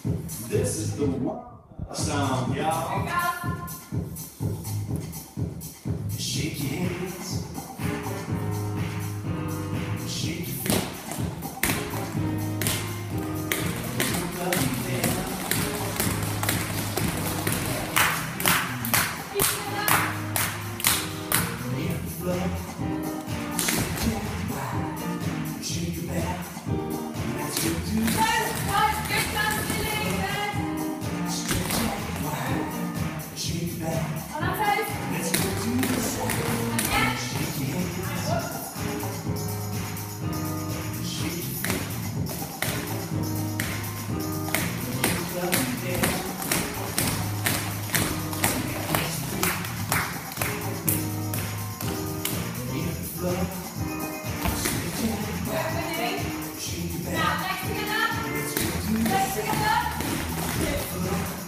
This is the one song, y'all. Shake your hands. Shake your feet. Look up and down. In the floor. Shake your back. Let's go to the let's go to the side. Shake your hands. Shake your feet. Look up and down. In the floor. Shake your back. Shake your back. Let's go to the side.